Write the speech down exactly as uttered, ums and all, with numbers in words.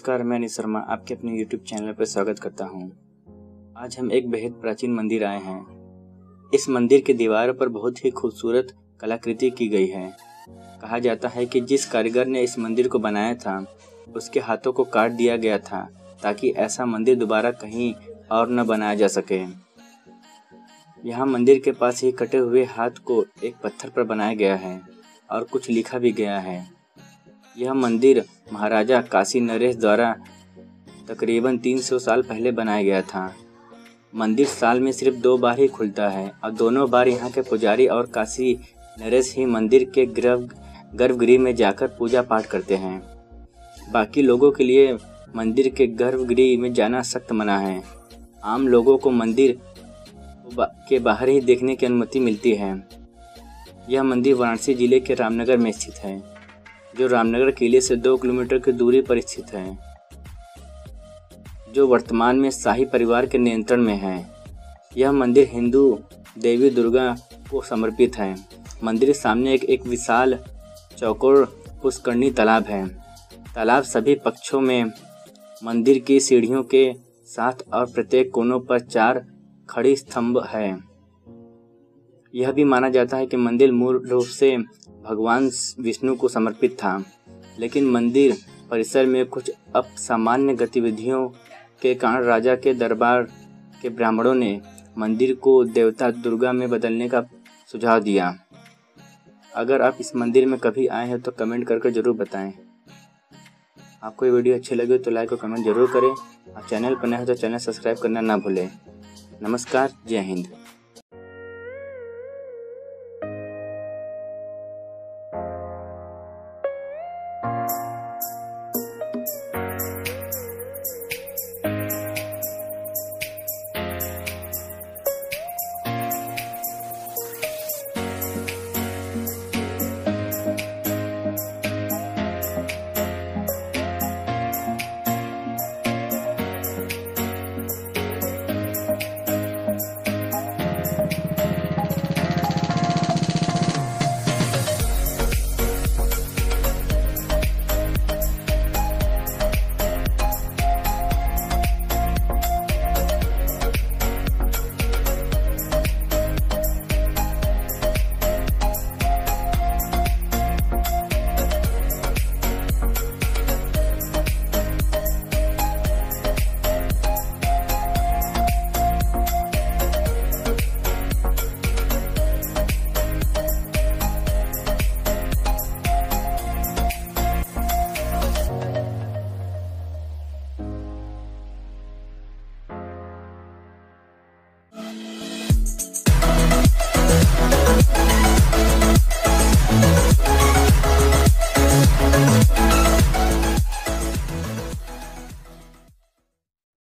नमस्कार, मैं अनिल शर्मा आपके अपने यूट्यूब चैनल पर स्वागत करता हूं। आज हम एक बेहद प्राचीन मंदिर आए हैं। इस मंदिर के दीवारों पर बहुत ही खूबसूरत कलाकृति की गई है। कहा जाता है कि जिस कारीगर ने इस मंदिर को बनाया था उसके हाथों को काट दिया गया था ताकि ऐसा मंदिर दोबारा कहीं और न बनाया जा सके। यहाँ मंदिर के पास ही कटे हुए हाथ को एक पत्थर पर बनाया गया है और कुछ लिखा भी गया है। यह मंदिर महाराजा काशी नरेश द्वारा तकरीबन तीन सौ साल पहले बनाया गया था। मंदिर साल में सिर्फ दो बार ही खुलता है और दोनों बार यहाँ के पुजारी और काशी नरेश ही मंदिर के गर्भ गर्भगृह में जाकर पूजा पाठ करते हैं। बाकी लोगों के लिए मंदिर के गर्भगृह में जाना सख्त मना है। आम लोगों को मंदिर के बाहर ही देखने की अनुमति मिलती है। यह मंदिर वाराणसी जिले के रामनगर में स्थित है, जो रामनगर किले से दो किलोमीटर की दूरी पर स्थित है, जो वर्तमान में शाही परिवार के नियंत्रण में है। यह मंदिर हिंदू देवी दुर्गा को समर्पित है। मंदिर के सामने एक, एक विशाल चौकोर पुष्करणी तालाब है। तालाब सभी पक्षों में मंदिर की सीढ़ियों के साथ और प्रत्येक कोनों पर चार खड़ी स्तंभ है। यह भी माना जाता है कि मंदिर मूल रूप से भगवान विष्णु को समर्पित था, लेकिन मंदिर परिसर में कुछ असामान्य गतिविधियों के कारण राजा के दरबार के ब्राह्मणों ने मंदिर को देवता दुर्गा में बदलने का सुझाव दिया। अगर आप इस मंदिर में कभी आए हैं तो कमेंट करके ज़रूर बताएं। आपको ये वीडियो अच्छी लगे तो लाइक और कमेंट जरूर करें। आप चैनल पर नए हो तो चैनल सब्सक्राइब करना ना भूलें। नमस्कार, जय हिंद।